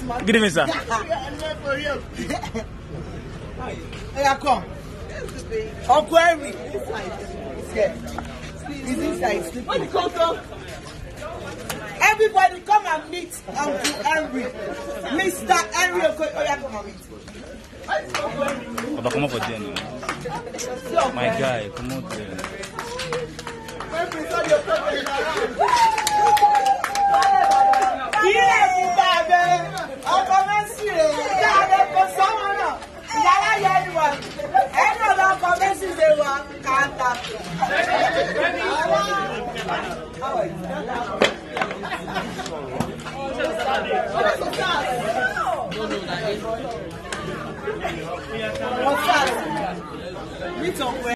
Good evening, sir. Come. Uncle Henry. He's inside sleeping. Everybody come and meet Uncle Henry. Mr. Henry. Come and meet. Papa, come on for dinner. My guy, come on there. What's that?